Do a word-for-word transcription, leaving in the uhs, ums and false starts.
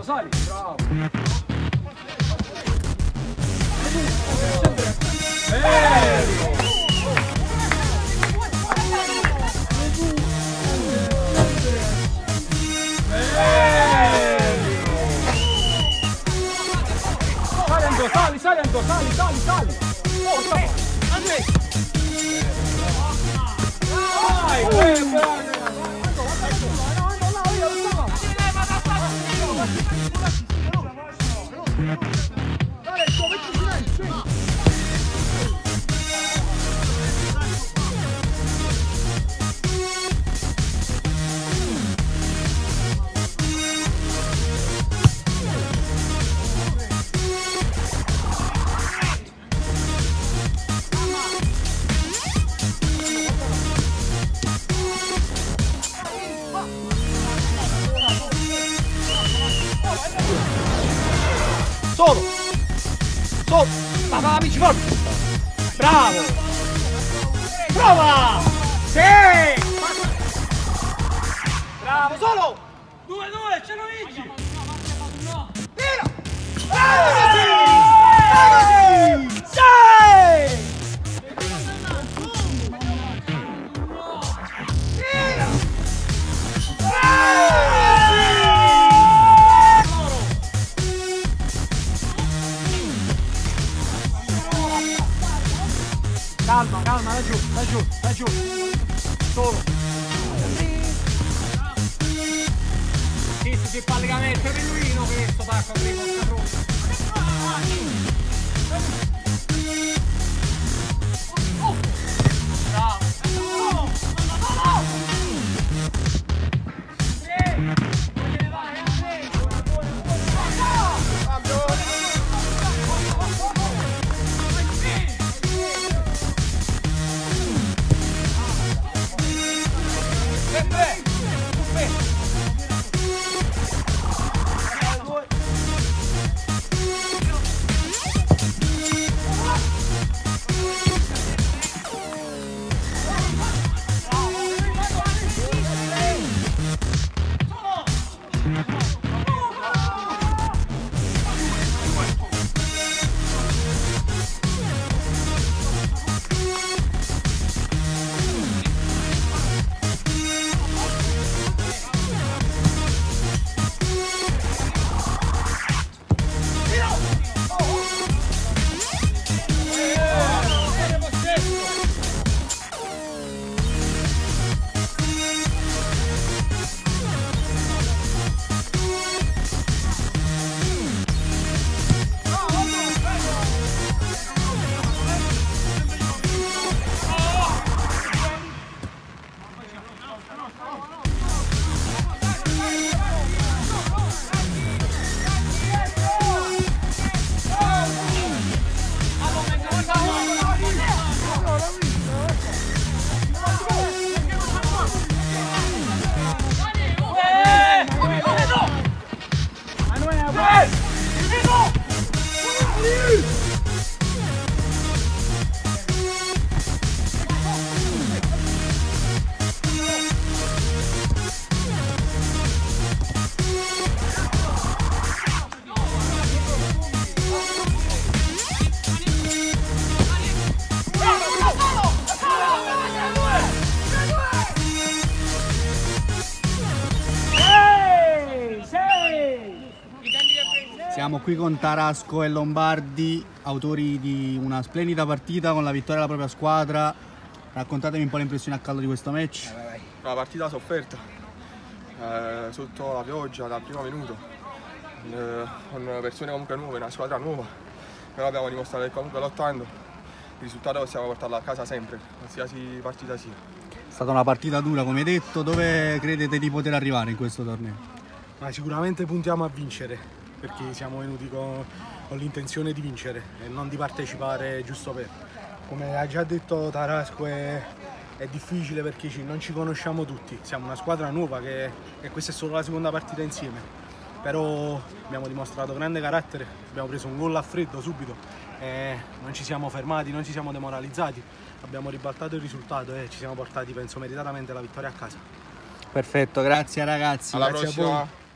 sali, bravo. Bello! Sali, sali, Anto, sali, sali, sali! Forza! Andrea! Vai, vai, vai! Solo! Solo! Va, va, amici, forza! Bravo! Prova! Sì! Bravo, solo! Due, due, ce lo vinci! Tira! Sì! Sì! Calma, calma, laggiù, laggiù, laggiù. Solo. Sì, sì, che pallegamento, è Pelluino questo, pacco, primo, sta Siamo qui con Tarasco e Lombardi, autori di una splendida partita con la vittoria della propria squadra. Raccontatemi un po' le impressioni a caldo di questo match. Una partita sofferta, eh, sotto la pioggia dal primo minuto, eh, con persone comunque nuove, una squadra nuova, però abbiamo dimostrato che comunque lottando il risultato possiamo portarlo a casa sempre, qualsiasi partita sia. È stata una partita dura, come detto. Dove credete di poter arrivare in questo torneo? Ma sicuramente puntiamo a vincere, perché siamo venuti con, con l'intenzione di vincere e non di partecipare giusto per. Come ha già detto Tarasco, è, è difficile perché ci, non ci conosciamo tutti, siamo una squadra nuova che, e questa è solo la seconda partita insieme, però abbiamo dimostrato grande carattere, abbiamo preso un gol a freddo subito e non ci siamo fermati, non ci siamo demoralizzati, abbiamo ribaltato il risultato e ci siamo portati, penso, meritatamente la vittoria a casa. Perfetto, grazie ragazzi. Alla Grazie prossima. a voi.